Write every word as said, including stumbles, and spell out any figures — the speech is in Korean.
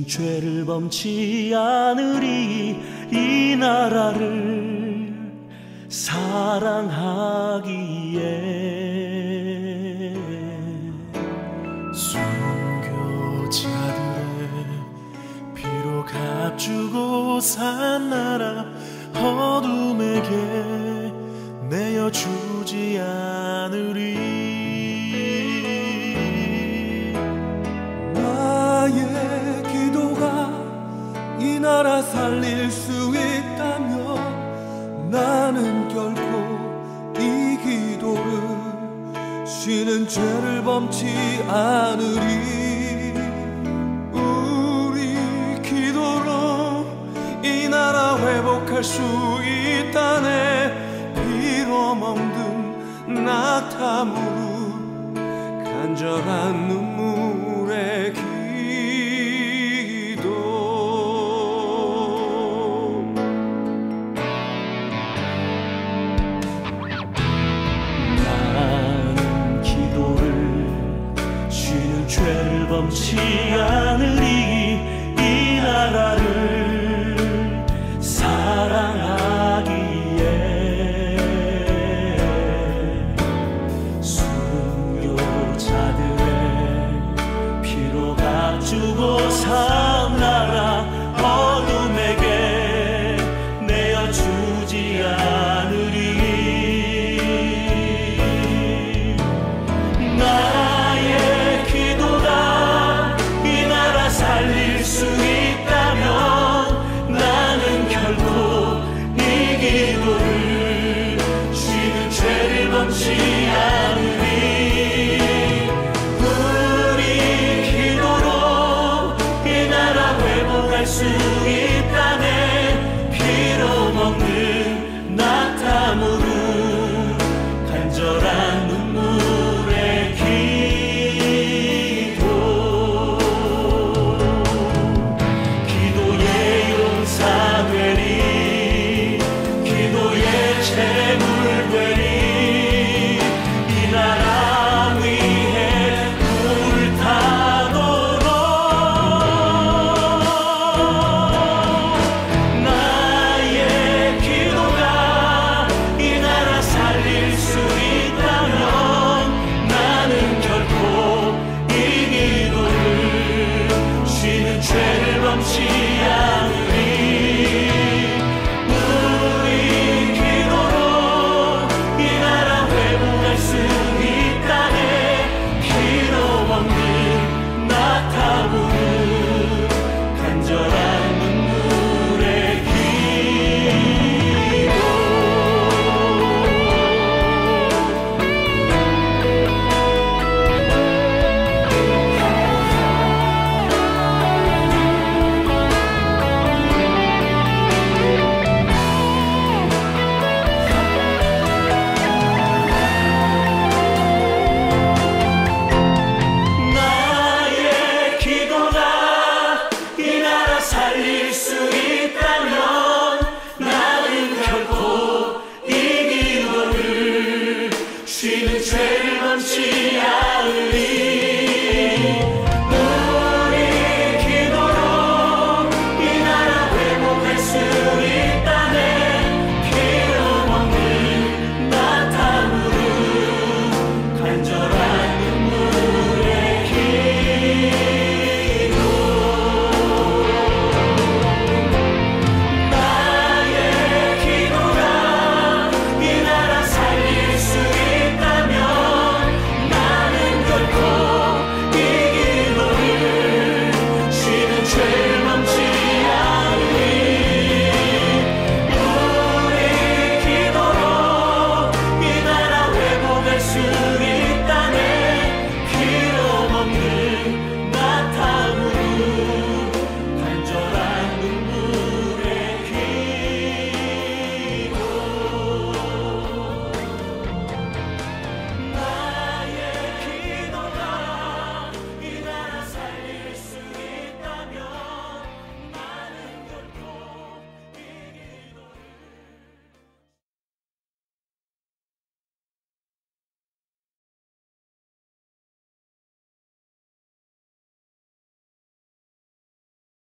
죄를 범치 않으리 이 나라를 사랑하기에. 순교자들의 피로 값주고 산 나라 어둠에게 내어주지 않으리. 나의 기도가 이 나라 살릴 수 있다면 나는 결코 이 기도를 쉬는 죄를 범치 않으리. 우리 기도로 이 나라 회복할 수 있다네. 피로 멍든 낙타무릎 간절한 눈물의 기도. 나는 기도를 쉬는 죄를 범치 않으리 이 나라를 사랑하기에. 주고 산 나라 어둠에게 내어주지 않으리. 나의 기도가 이 나라 살릴 수 있다면 나는 결코 이 기도를 쉬는 죄를 범치 않으리. 할 수 있다네. 피로 먹는 낙타무릎 간절한 눈물의 기도. 기도의 용사되리 기도의 재물되리. 이 나라 위에 불타도록 죄를 범치 않으리. 우리 기도로 이 나라 회복할 수 있다네. 피로 먹는 낙타무릎 간절한 눈물의 기도. 살릴 수 있다면 나는 결코 이 기도를 쉬는 죄를 범치 않으리.